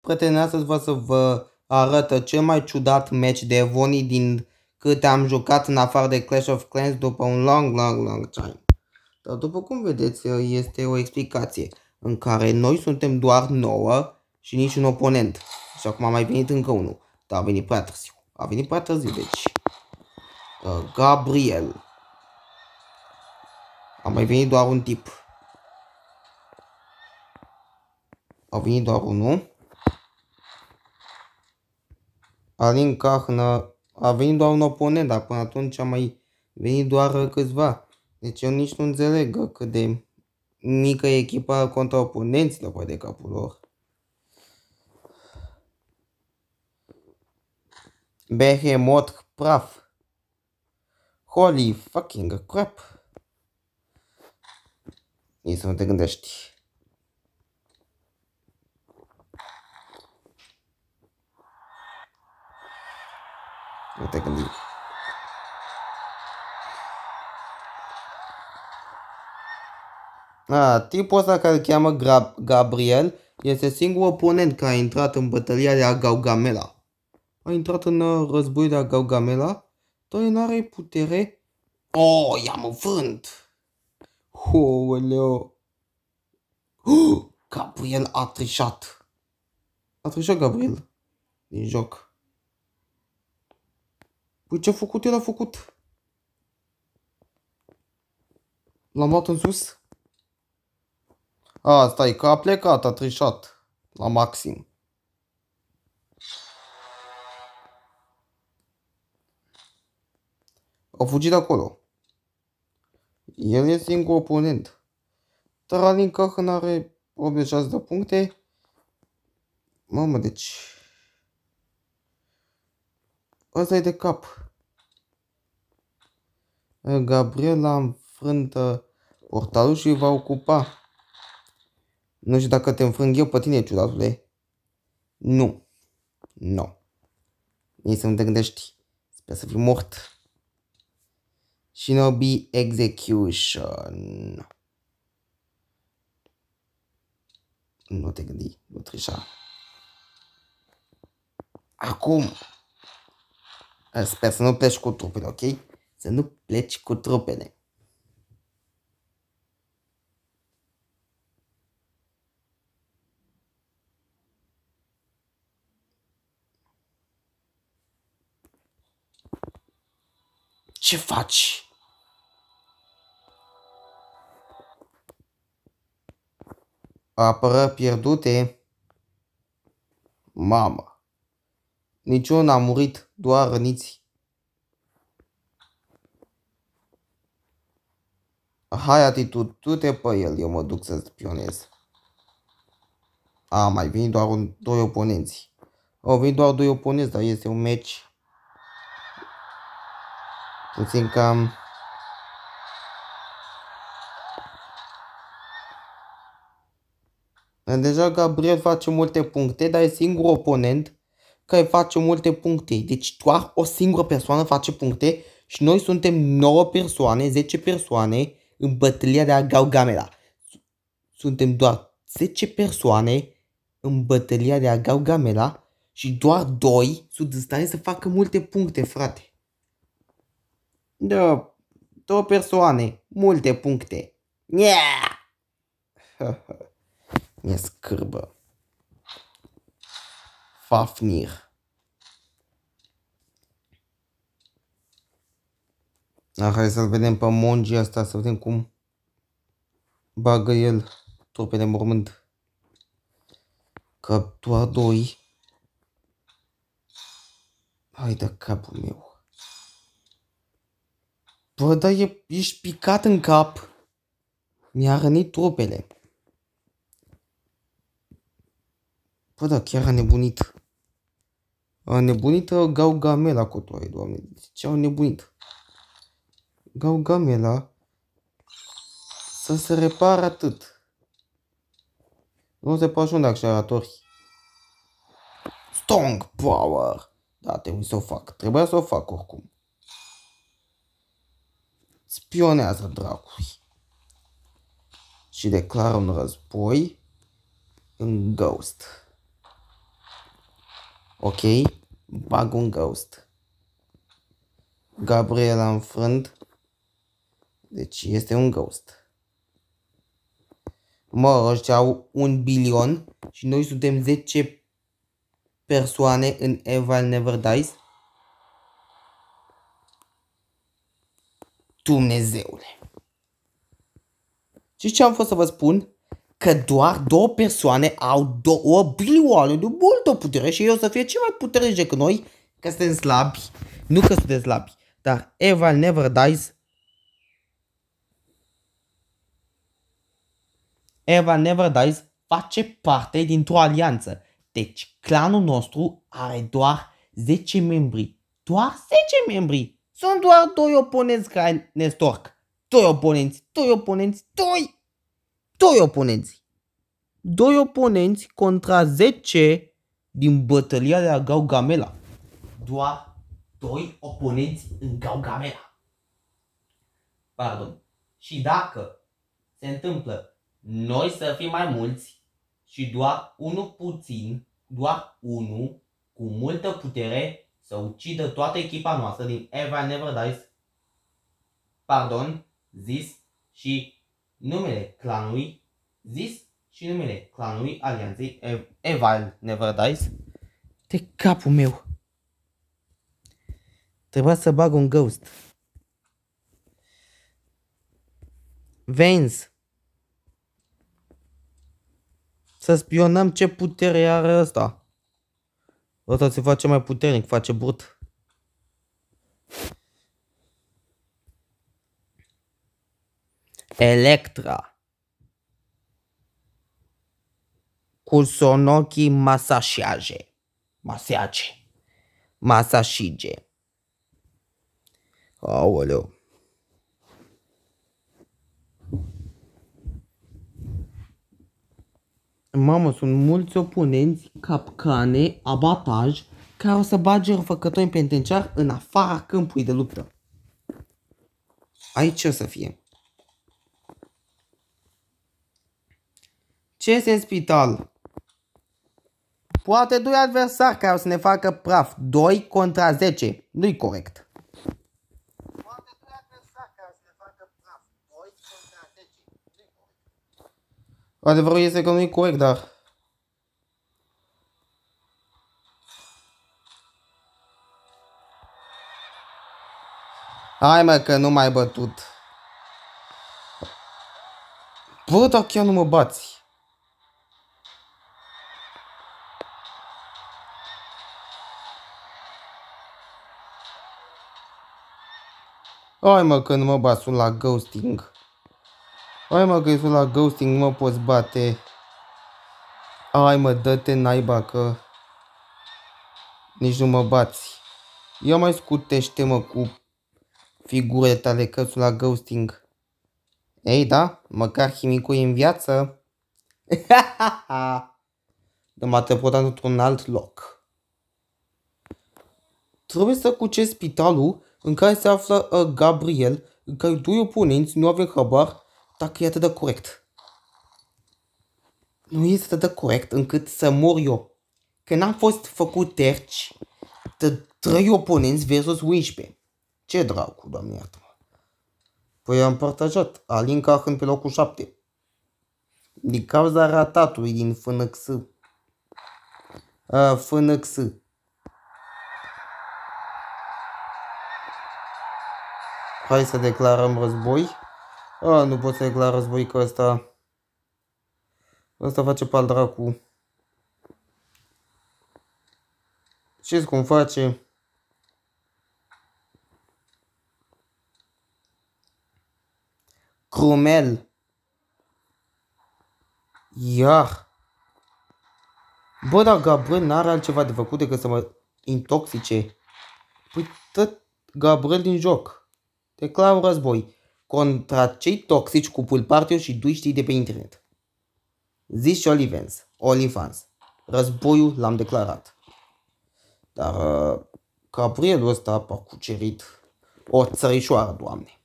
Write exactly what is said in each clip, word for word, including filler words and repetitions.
Prieteni, astăzi vreau să vă arăt cel mai ciudat match de Evony din câte am jucat în afară de Clash of Clans după un long, long, long time. Dar după cum vedeți, este o explicație în care noi suntem doar nouă și nici un oponent. Și acum a mai venit încă unul, dar a venit prea târziu. A venit prea târziu, deci... Uh, Gabriel. A mai venit doar un tip. A venit doar unul. Alin Cahnă, a venit doar un oponent, dar până atunci a mai venit doar câțiva. Deci eu nici nu înțeleg cât de mică e echipa contra oponenților, păi de capul lor. Behemoth praf. Holy fucking crap. Nici să nu te gândești. Nu te gândi. A, tipul ăsta care îl cheamă Gabriel este singurul oponent care a intrat în bătălia de Gaugamela. A intrat în uh, războiul de Gaugamela, dar el n-are putere. Oh, i-am înfrânt! Oleo! Oh, Gabriel a trișat! A trișat Gabriel din joc. Păi ce-a făcut? El a făcut. L-am luat în sus. A, stai, că a plecat, a trișat. La maxim. A fugit de acolo. El e singurul oponent. Dar Alin Cahnă are optzeci și șase de puncte. Mamă, deci... Ăsta e de cap. Gabriel a înfrânt portalul și îi va ocupa. Nu știu dacă te înfrâng eu pe tine, ciudatule. Nu. Nu. Nici să nu te gândești. Sper să fii mort. Shinobi Execution. Nu te gândi. Nu trișa. Acum. Sper să nu pleci cu trupele, ok? Să nu pleci cu trupele. Ce faci? Apărări pierdute? Mamă. Niciunul n-a murit, doar răniți. Hai, atitudine, du-te pe el, eu mă duc să spionez. A, mai venit doar un, doi oponenți. Au venit doar doi oponenți, dar este un match puțin cam... Deja Gabriel face multe puncte, dar e singurul oponent care face multe puncte. Deci doar o singură persoană face puncte și noi suntem nouă persoane, zece persoane în bătălia de Gaugamela. Suntem doar zece persoane în bătălia de Gaugamela și doar doi sunt în stare să facă multe puncte, frate. Da, două persoane, multe puncte. Yeah! Mi-e scârbă. Fafnir. Ah, hai să-l vedem pe Mongi asta, să vedem cum bagă el trupele în mormânt. Că doar doi. Hai de capul meu. Bă, dar e, ești picat în cap. Mi-a rănit trupele. Bă, da, chiar a nebunit. A nebunit Gaugamela cu toate, doamne. Ce au nebunit? Gaugamela să se repară atât. Nu se poate unde acceleratori. Strong power. Da, trebuie să o fac. Trebuia să o fac oricum. Spionează dracului. Și declară un război în Ghost. Ok, bag un ghost. Gabriel a înfrânt. Deci este un ghost. Mă, ăștia au un bilion și noi suntem zece persoane în Eva Never Dies. Dumnezeule. Și ce am fost să vă spun? Că doar două persoane au două bilioane de multă putere și eu să fie cel mai puternici decât noi, că suntem slabi. Nu că suntem slabi, dar Eva Never Dies. Eva Never Dies face parte dintr-o alianță. Deci clanul nostru are doar zece membri. Doar zece membri. Sunt doar doi oponenți care ne storc. Doi oponenți, doi oponenți, doi! Doi oponenți. Doi oponenți contra zece din bătălia de la Gaugamela. Doar doi oponenți în Gaugamela. Pardon. Și dacă se întâmplă noi să fim mai mulți și doar unul puțin, doar unul cu multă putere să ucidă toată echipa noastră din Eva Never Dies, pardon, zis și numele clanului, zis și numele clanului alianței Eva Never Dies, de capul meu. Trebuia să bag un ghost. Vens. Să spionăm ce putere are ăsta. Ăsta se face mai puternic, face brut. Electra. Kusonoki Masashiage. Masaje. Masashige. Aoleu. Mamă, sunt mulți oponenți, capcane, abataj, care o să bage răfăcători în penitenciar în afara câmpului de luptă. Aici o să fie. Ce este în spital? Poate doi adversari care o să ne facă praf. doi contra zece. Nu-i corect. Poate doi adversari care o să ne facă praf. doi contra zece. Nu-i corect. Adevărul este că nu-i corect, dar... Hai mă, că nu m-ai bătut. Bă, dar chiar nu mă bați. Hai mă, că nu mă bat, sunt la ghosting. Hai mă, că sunt la ghosting, nu mă poți bate. Hai mă, dă-te naiba că... Nici nu mă bați. Ia mai scutește-mă cu figurile tale că sunt la ghosting. Ei, da? Măcar chimicul e în viață. Dar m-a teleportat într-un alt loc. Trebuie să cuceri spitalul în care se află uh, Gabriel, în care doi oponenți nu avem habar dacă e atât de corect. Nu este atât de corect încât să mor eu. Că n-am fost făcut terci de trei oponenți versus unsprezece. Ce dracu, doamne iartă-mă. Păi am partajat Alin Cahan pe locul șapte. Din cauza ratatului din F N X. Uh, F N X. Hai să declarăm război. A, nu pot să declar război că ăsta... Ăsta face pal dracu. Știți cum face? Crumel. Iar. Bă, dar Gabriel n-are altceva de făcut decât să mă intoxice. Păi tot Gabriel din joc. Declar un război contra cei toxici cu pool party și duștii de pe internet. Zis și Olivens, Olivans. Războiul l-am declarat. Dar uh, Gabrielul ăsta a cucerit o țărișoară, doamne.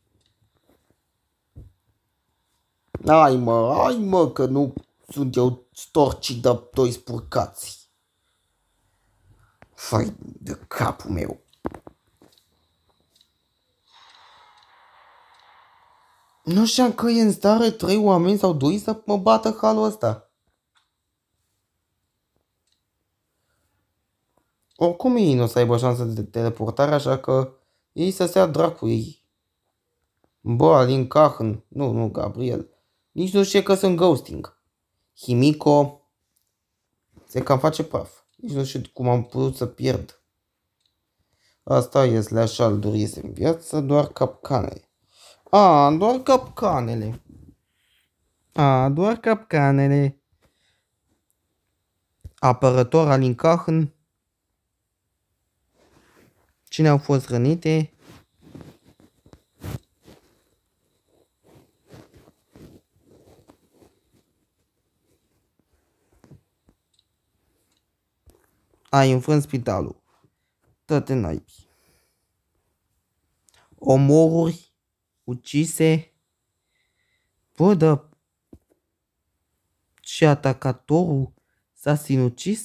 Hai mă, hai mă, că nu sunt eu storcii de doi spurcați. Fai de capul meu. Nu știam că e în stare trei oameni sau doi să mă bată halul ăsta. Oricum ei nu o să aibă șansă de teleportare, așa că ei să se ia dracu ei. Bă, Alin Cahen, nu, nu, Gabriel. Nici nu știe că sunt ghosting. Himiko se cam face praf. Nici nu știu cum am putut să pierd. Asta e slash alduri iese în viață, doar capcanele. A, doar capcanele. A, doar capcanele. Apărător Alin Cahen. Cine au fost rănite? Ai înfrânt spitalul. Toate naibii. Omoruri ucise. Bă, dar și atacatorul s-a sinucis?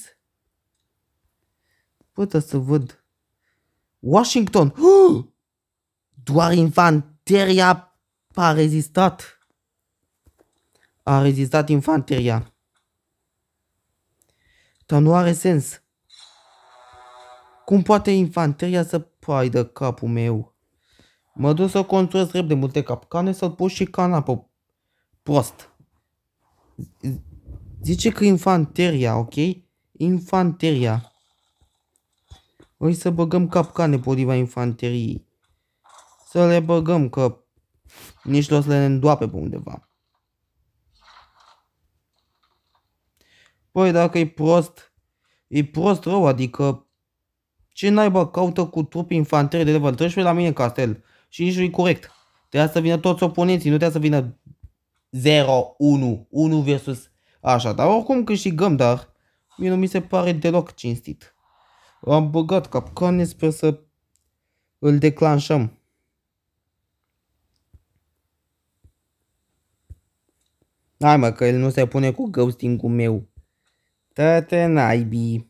Bă, dar să văd. Washington! Doar infanteria a rezistat. A rezistat infanteria. Dar nu are sens. Cum poate infanteria să paidă capul meu? Mă duc să construiesc repede multe capcane să-l pus și canapă. Prost. Zice că infanteria, ok? Infanteria. Oi să băgăm capcane potriva infanteriei. Să le băgăm că nici nu o să le îndoape pe undeva. Păi dacă e prost, e prost rău, adică ce naiba caută cu trup infanterie de level treisprezece la mine în castel? Și nici nu e corect. Trebuia să vină toți oponenții, nu trebuia să vină zero, unu, unu versus așa. Dar oricum câștigăm, dar mie nu mi se pare deloc cinstit. Am băgat capcane, sper să îl declanșăm. Hai mă, că el nu se pune cu ghosting-ul meu. Tă-te naibii.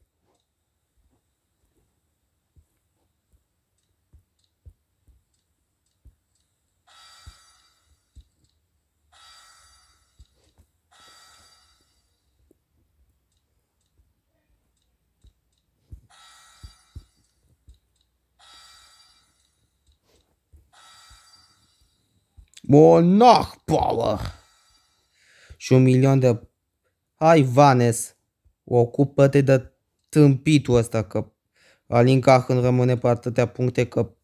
Monarch Power. Și un milion de... Hai, Vanes. Ocupă-te de tâmpitul ăsta, că Alin Cahen rămâne pe atâtea puncte că...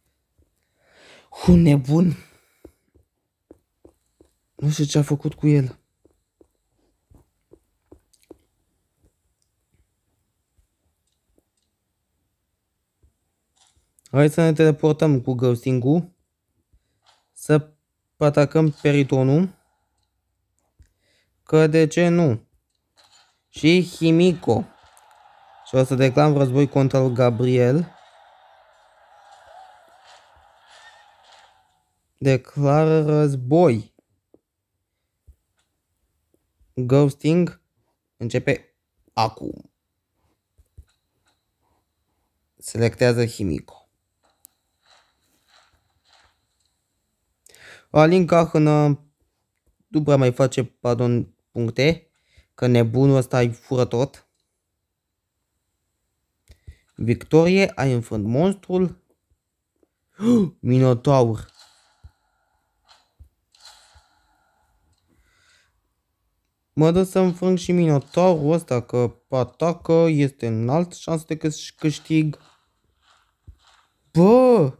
Un nebun. Nu știu ce a făcut cu el. Hai să ne teleportăm cu ghosting-ul. Să atacăm Peritonul. Că de ce nu? Și Himiko. Și o să declam război contra lui Gabriel. Declară război. Ghosting începe acum. Selectează Himiko. Alin Cahen nu prea mai face, pardon, puncte, că nebunul ăsta îi fură tot. Victorie, ai înfrânt monstrul. Minotaur. Mă dă să înfrâng și Minotaurul ăsta, că atacă, este înalt, șansă de câștig. Bă!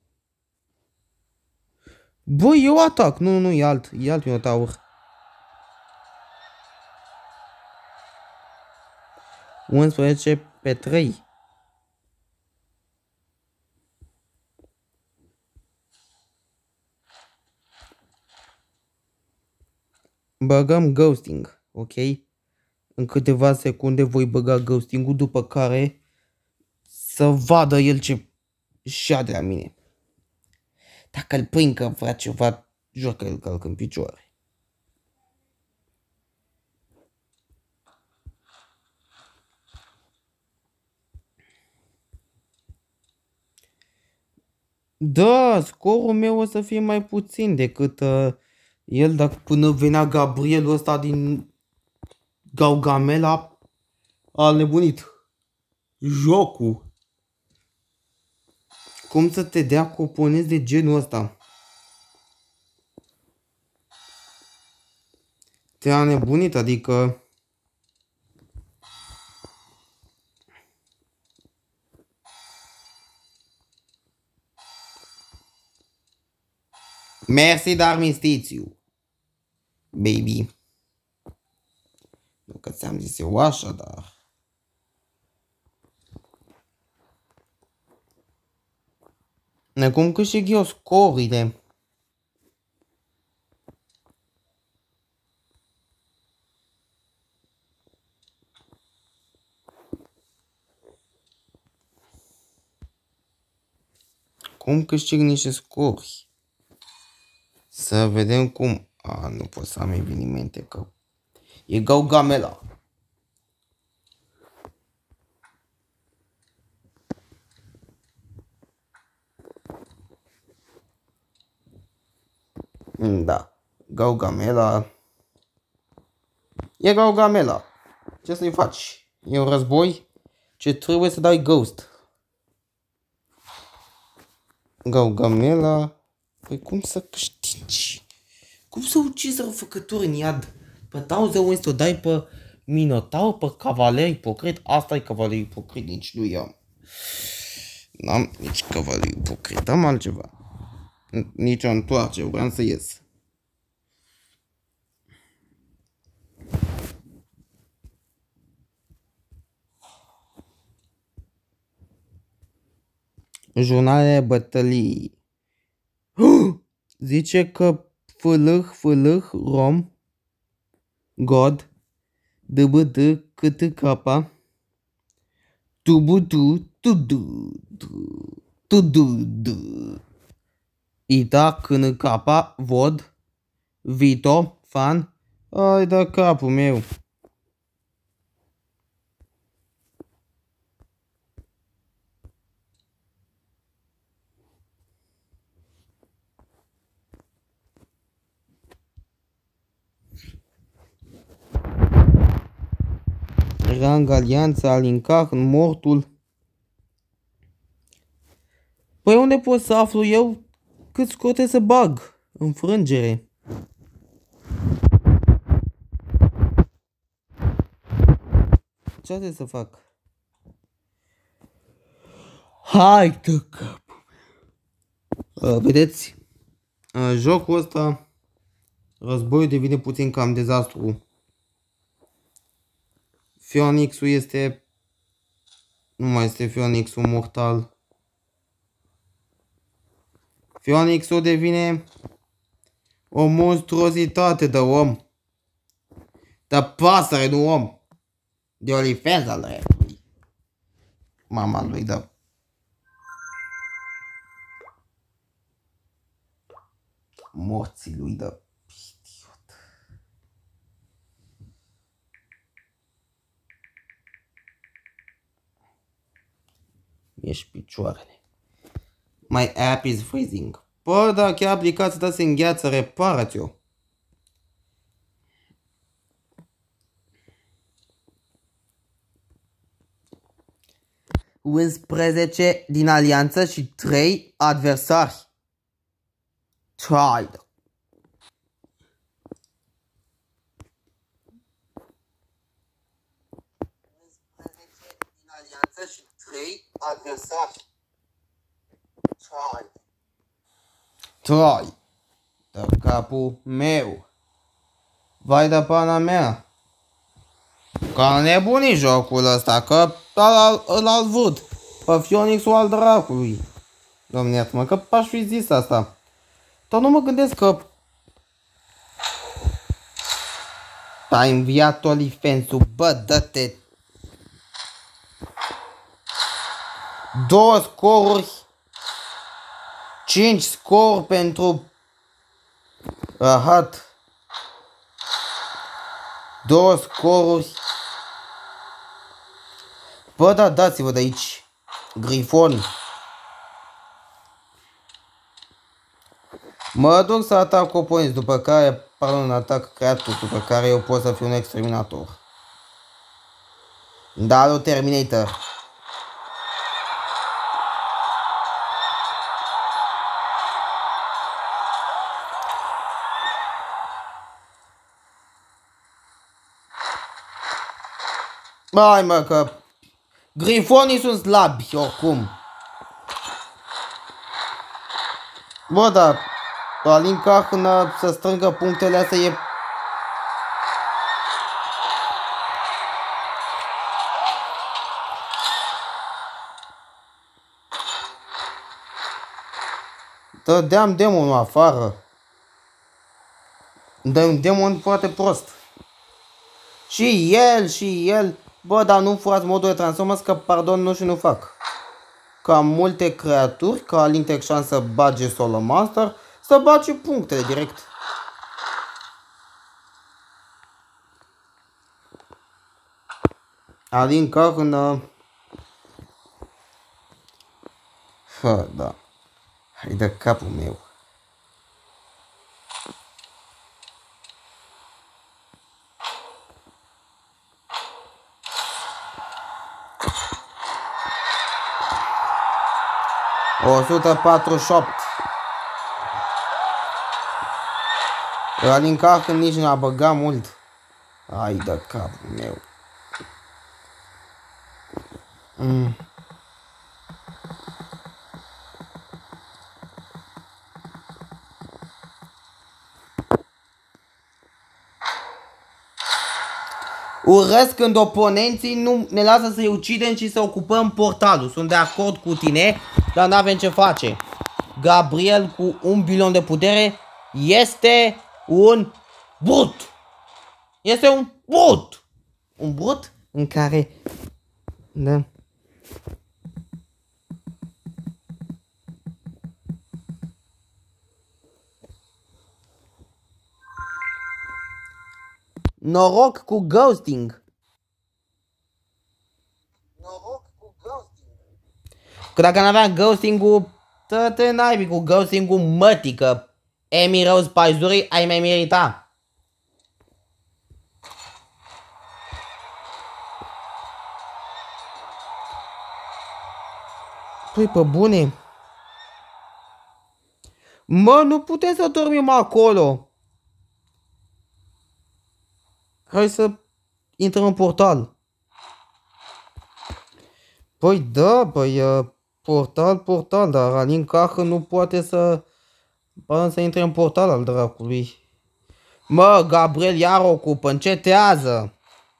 Bă, eu atac. Nu, nu, e alt. E alt Minotaur. unsprezece pe trei. Băgăm ghosting, ok? În câteva secunde voi băga ghosting-ul, după care să vadă el ce și-a de la mine. Dacă îl prind că vrea ceva, jur că îl calc în picioare. Da, scorul meu o să fie mai puțin decât uh, el, dacă până venea Gabrielul ăsta din Gaugamela a nebunit. Jocul. Cum să te dea cu oponenți de genul ăsta? Te-a nebunit, adică... Mersi de armistițiu, baby. Nu că ți-am zis eu așa, dar... Cum câștig eu scorile? Cum câștig niște scori? Să vedem cum... A, nu pot să am evenimente, că... E Gaugamela. Da. Gaugamela. E Gaugamela. Ce să-i faci? E un război ce trebuie să dai ghost. Gaugamela. Păi cum să câștigi? Cum să ucizi răufăcători în iad? Pe Thousand Winds o dai pe Minotaur, pe Cavalier Ipocrit. Asta e Cavalier Ipocrit, nici nu i-am. N-am nici Cavalier Ipocrit, am altceva. Nici o întoarce, vreau să ies. Jurnale bătălii. Zice că fâlâh, fâlâh, rom, god, dbd, cât capa, tubutu, tudu, tudu, ita, când capa, vod, vito, fan, ai da capul meu. Rang, alianța, alincar, mortul. Păi unde pot să aflu eu cât scoate să bag? Înfrângere. Ce trebuie să fac? Hai de capul. Uh, vedeți? Uh, jocul ăsta, războiul devine puțin cam dezastru. Phoenix-ul este... Nu mai este Phoenix-ul mortal. Phoenix-ul devine o monstruozitate de om. De pasăre, nu om. De OnlyFans al dreptului. Mama lui, da. Morții lui, da. Idiot. Ești picioarele. My app is freezing. Bă, da, chiar aplicația ta se îngheață, reparați-o. unsprezece din alianță și trei adversari. Tried. unsprezece din alianță și trei adversari. Tried. Trai. De capul meu. Vai de pana mea. Ca nebunii jocul ăsta, că îl-al văd pe Phoenix-ul al dracului. Doamne, iartă-mă, că aș fi zis asta. Dar nu mă gândesc că a înviat OnlyFans-ul, bă, dă-te. Două scoruri, cinci scoruri pentru Rahat. Două scoruri. Bă, da, dați-vă de aici. Grifon. Mă duc să atac oponenți, după care, pardon, atac creatul, după care eu pot să fiu un exterminator. Da, lui Terminator. Hai mă, că grifonii sunt slabi, oricum. Bă, dar Alin Cahnă să strângă punctele astea e... Dădeam demonul afară. Dăm demon foarte prost. Și el, și el. Bă, dar nu furați modul de transformers, că pardon, nu și nu fac. Ca multe creaturi, ca Alin Texan să bage Solar Master, să bage punctele direct. Alin Cahnă... Hă, da. Hai de capul meu. o sută patruzeci și opt. Alin Cahnă nici n-a băgat mult. Hai de capul meu. Mm. Urăsc când oponenții nu ne lasă să-i ucidem și să ocupăm portalul. Sunt de acord cu tine, dar n-avem ce face. Gabriel cu un bilion de putere este un brut. Este un brut. Un brut în care... Da. Noroc cu ghosting. Noroc cu ghosting. Că dacă n-avea ghosting-ul, tă-te naibii cu ghosting-ul mătii, că Amy Rose Paizurii ai mai merita. Păi, pe bune. Mă, nu putem să dormim acolo. Hai să intrăm în portal. Păi da, păi uh, portal, portal, dar Alin Cahnă nu poate să... Până să intre în portal al dracului. Mă, Gabriel iar ocupă, încetează.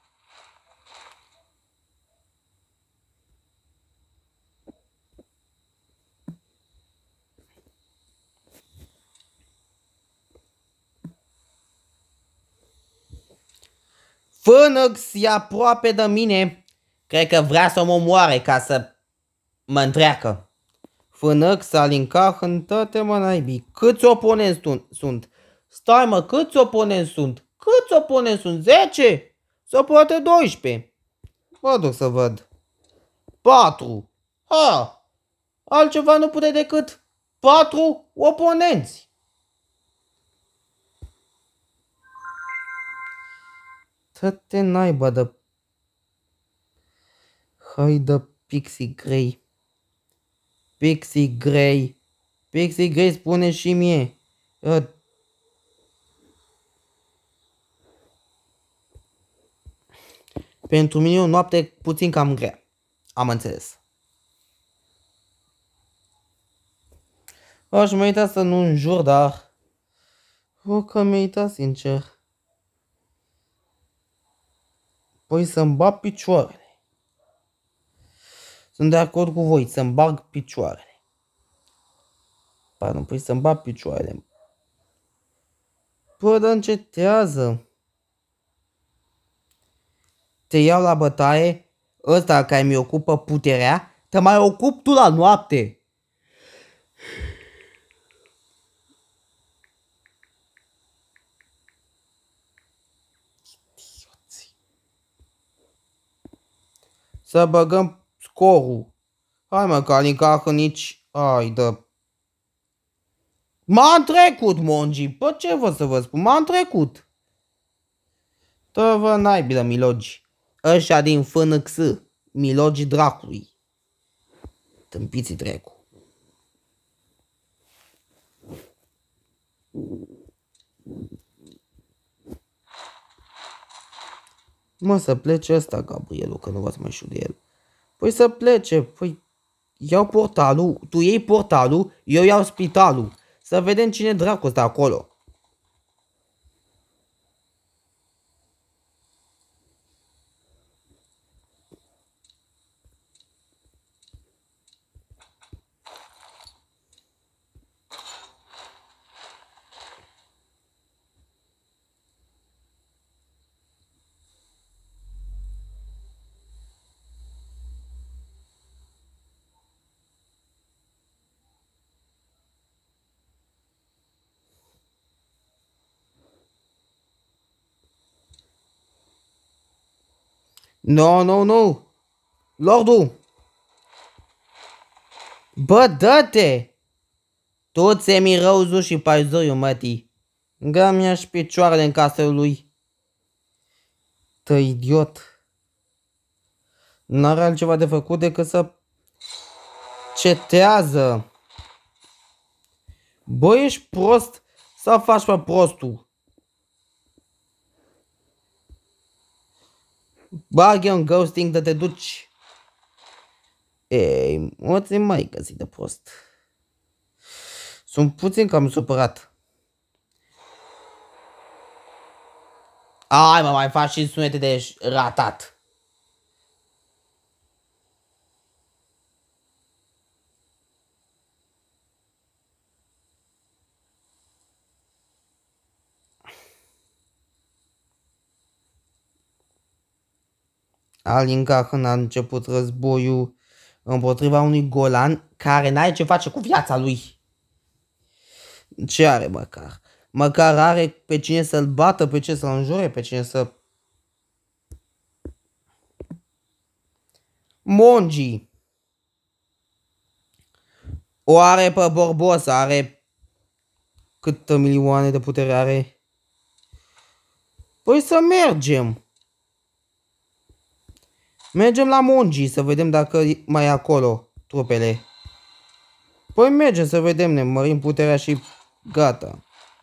Phoenix e aproape de mine. Cred că vrea să mă omoare ca să mă întreacă. Phoenix, Alin Cahnă, tă-te mă naibii. Câți oponenți sunt? Stai mă, câți oponenți sunt? Câți oponenți sunt? zece? Sau poate doisprezece? Mă duc să văd. patru. Ha! Altceva nu pute decât patru oponenți. Tă-te naiba de... Hai de Pixie Grey. Pixie Grey. Pixie Grey spune și mie. Uh, Pentru mine o noapte puțin cam grea. Am înțeles. Aș merita să nu înjur, dar... O că merita sincer. Păi să-mi bag picioarele. Sunt de acord cu voi, să-mi bag picioarele. Pardon, păi să-mi bag picioarele. Păi, dar încetează. Te iau la bătaie, ăsta care mi ocupă puterea, te mai ocup tu la noapte. Să băgăm scorul. Hai mă, că Alin Cahnă nici... Ai, dă... M-am trecut, Mongi. Pă ce vă să vă spun? M-am trecut. Tă vă naibilă, milogi. Ăștia din F N X, milogi dracului. Tâmpiții dracu. Mă, să plece ăsta, Gabrielul, că nu v-ați mai știu de el. Păi să plece, păi iau portalul, tu iei portalul, eu iau spitalul. Să vedem cine dracu stă acolo. No, no, no. Lordul. Bă, dă-te. Toți Emirauzu și Paizoiu, mătii. Gă-mi și picioarele în casă lui. Tă idiot. N-are altceva de făcut decât să cetează. Bă, ești prost să faci pe prostul. Bagă un ghosting de te duci. Ei, o ți mai găsit de prost. Sunt puțin cam supărat. Ai, mă, mai faci și sunete de ratat. Alin Gahan a început războiul împotriva unui golan care n-are ce face cu viața lui. Ce are măcar? Măcar are pe cine să-l bată, pe ce să-l înjure, pe cine să... Mongi. O are pe Borbosa, are... Câte milioane de putere are? Păi să mergem. Mergem la Mongi să vedem dacă mai e acolo trupele. Păi mergem să vedem, ne mărim puterea și gata.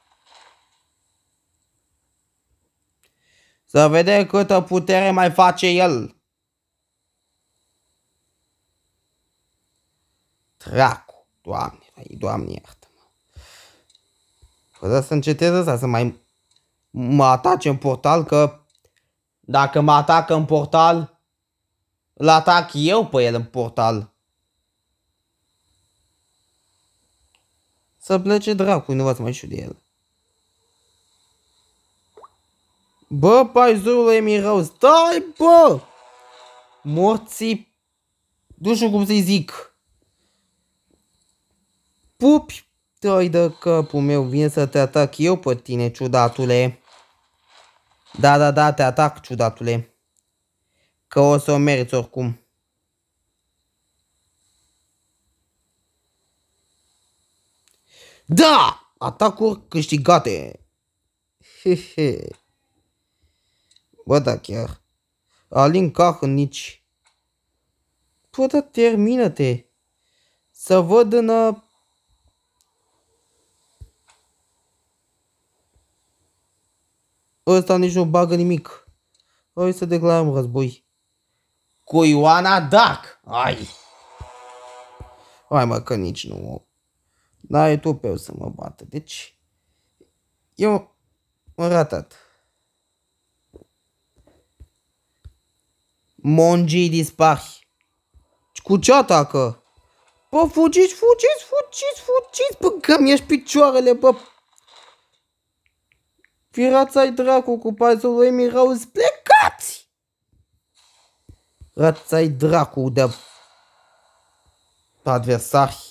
Să vedem câtă putere mai face el. Dracu, Doamne, Doamne iartă-mă. Păi să încetez ăsta să mai mă atace în portal, că dacă mă atacă în portal, îl atac eu pe el în portal. Să plece dracu, nu v-ați mai știu de el. Bă, Paizoiul Emirau, stai, bă! Morții, nu știu cum să-i zic. Pupi, dă-i de capul meu, vine să te atac eu pe tine, ciudatule. Da, da, da, te atac, ciudatule. Că o să o meriți oricum. Da! Atacuri câștigate. Hehe. Bă, da, chiar. Alin Gahan nici. Bă, da, termină-te. Să văd în... Uh... Ăsta nici nu bagă nimic. Hai să declarăm război. Cu Ioana Dark. Ai. Hai, mă, că nici nu. N-ai tu pe eu să mă bată. Deci, eu am ratat. Mongi dispari. Cu ce atacă? Bă, fugiți, fugiți, fugiți, fugiți. Bă, că mi-ești picioarele, bă. Firața-i dracu cu Paizoiul Emirau, plecați! Rața-i dracu de adversari.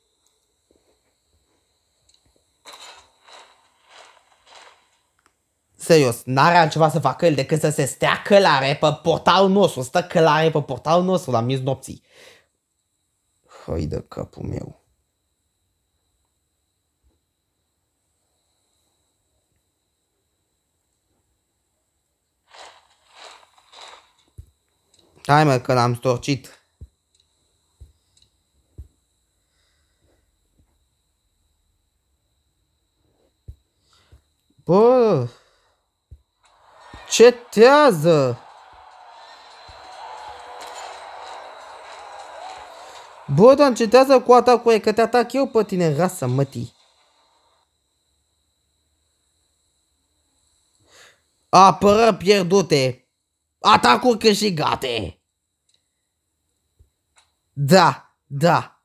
Serios, n-are altceva să facă el decât să se stea călare pe portalul nostru. Stă călare pe portalul nostru la miez nopții. Hai de capul meu. Hai mă că l-am storcit. Bă! Cetează! Bă, dar încetează cu atacul, că te atac eu pe tine, rasă, mătii. Apără pierdute. Atacuri câștigate. Da, da.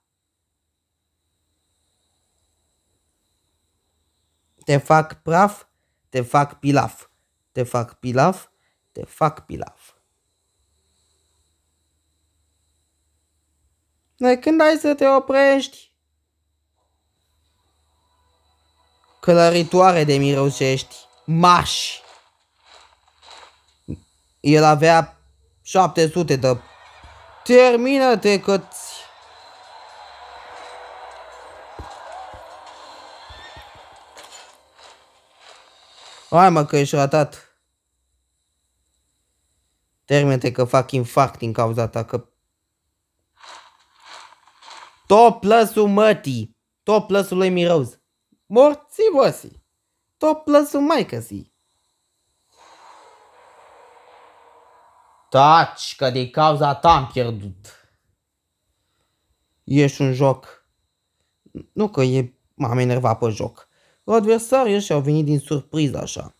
Te fac praf, te fac pilaf. Te fac pilaf, te fac pilaf. Noi când ai să te oprești? Călăritoare de mirosești. Marș! El avea șapte sute de... Termină-te că-ți... Hai mă că ești ratat. Termină-te că fac infarct din cauza ta, că... Top plus-ul mătii. Top plus-ul lui Miroz. Morți-vă-si. Top plus-ul maică-si. Taci, că de cauza ta am pierdut. Ești un joc. Nu că e... m-am enervat pe joc. Adversarii ăștia au venit din surpriză așa.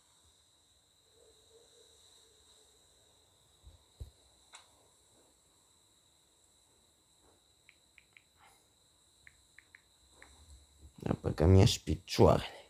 Apă că mi-aș picioarele.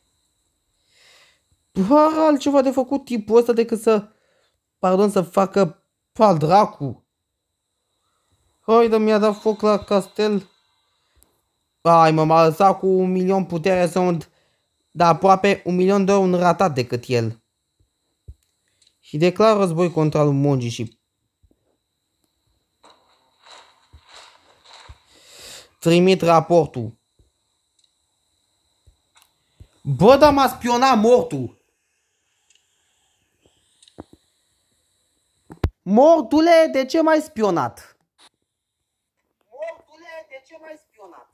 Doar altceva de făcut tipul ăsta decât să... Pardon, să facă pal dracu. Haide, mi-a dat foc la castel. Ai mă, m-a lăsat cu un milion putere să und... Dar aproape un milion de ori un ratat decât el. Și declar război contra lui Mongi și... Trimit raportul. Bă, dar m-a spionat mortul. Mortule, de ce m-ai spionat? Mortule, de ce m-ai spionat?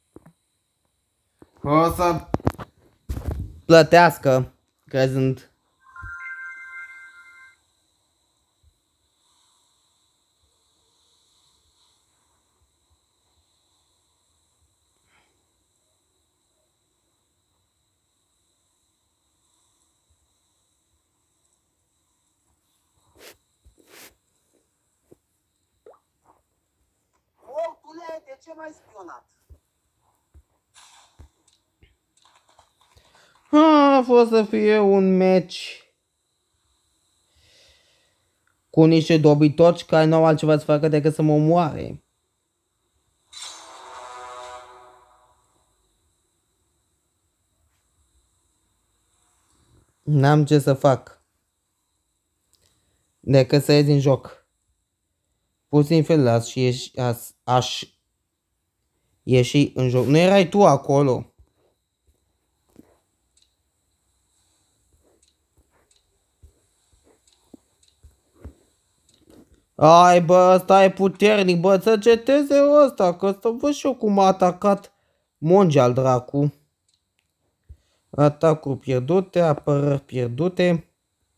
O să plătească, crezând. Mortule, de ce m-ai spionat? A fost să fie un meci cu niște dobitoci care nu au altceva să facă decât să mă omoare. N-am ce să fac decât să ies din joc. Puțin fel las și ieși, as, aș ieși în joc. Nu erai tu acolo. Ai bă, ăsta e puternic, bă, să ceteze ăsta, că să văd și eu cum a atacat Mongi al dracu. Atacuri pierdute, apărări pierdute.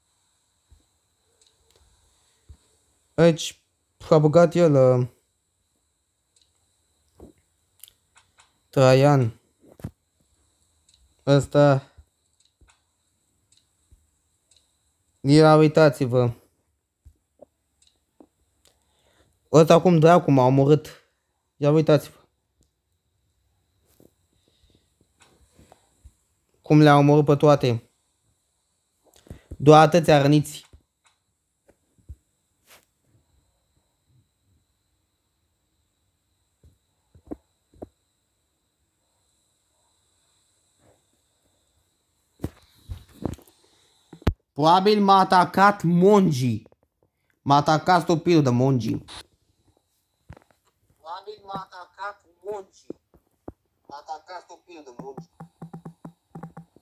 Aici a băgat el uh, Traian. Ăsta. Ia uitați-vă. Ăsta cum dracu m-a omorât. Ia uitați-vă. Cum le-a omorât pe toate. Doar atâția răniți. Probabil m-a atacat Mongi. M-a atacat stupidul de Mongi. Probabil m-a atacat Mongi. M-a atacat stupidul de Mongi.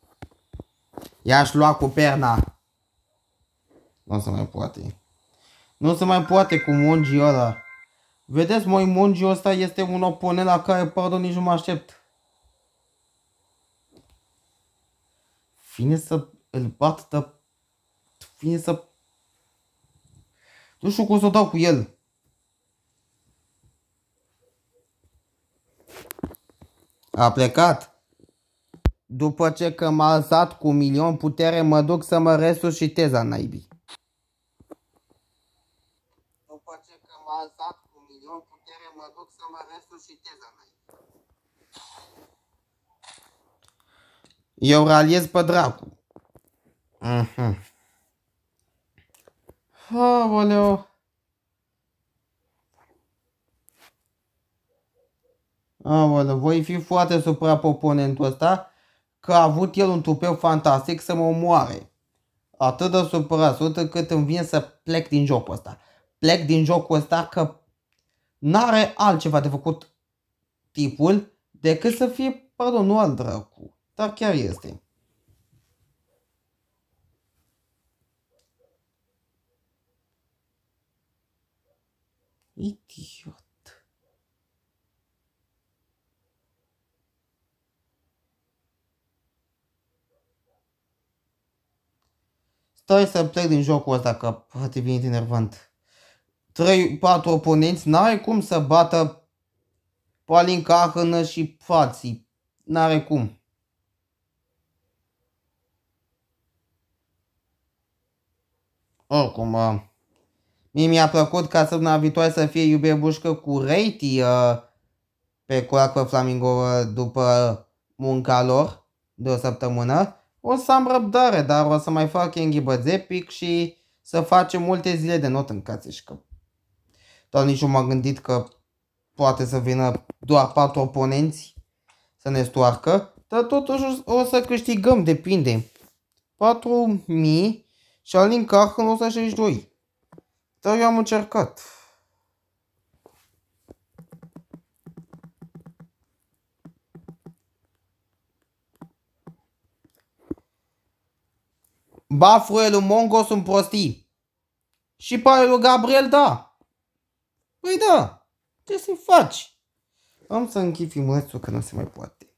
I-aș lua cu perna. Nu se mai poate. Nu se mai poate cu Mongi ăla. Vedeți, moi, Mongi ăsta este un oponent la care, pardon, nici nu mă aștept. Vine să îl bat, dar... Vine să... Nu știu cum să o dau cu el. A plecat. După ce că m-a lăsat cu milion putere, mă duc să mă resuscitez a naibii. După ce că m-a lăsat cu milion putere, mă duc să mă resuscitez a naibii. Eu raliez pe dracu. Mhm. Aoleu. Aoleu, voi fi foarte supărat pe oponentul ăsta că a avut el un tupeu fantastic să mă omoare. Atât de supărat sunt încât îmi vine să plec din jocul ăsta. Plec din jocul ăsta că n-are altceva de făcut tipul decât să fie, pardon, nu al dracu, dar chiar este. Idiot. Stai să plec din jocul ăsta că poate vine enervant. trei patru oponenți, n-are cum să bată Palin Cahână și alții. N-are cum. Oricum, uh, mie mi-a plăcut ca săptămâna viitoare să fie Iubire Bușcă cu Reiti uh, pe Coacă Flamingo uh, după munca lor de o săptămână. O să am răbdare, dar o să mai fac Enghi Băzepic și să facem multe zile de not în Cațișcă. Dar nici nu m-am gândit că poate să vină doar patru oponenți să ne stoarcă, dar totuși o să câștigăm, depinde. patru mii și Alin Carhan o să șaizeci și doi. Dar eu am încercat. Bafruie lui Mongo sunt prostii. Și pe lui Gabriel, da. Păi da, ce să-i faci? Am să închid filmulețul că nu se mai poate.